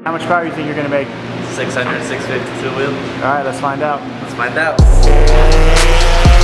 How much power do you think you're gonna make? 600, 650 two wheel. All right, let's find out. Let's find out.